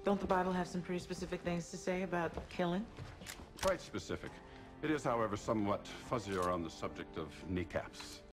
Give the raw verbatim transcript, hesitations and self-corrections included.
Don't the Bible have some pretty specific things to say about killing? Quite specific. It is, however, somewhat fuzzier on the subject of kneecaps.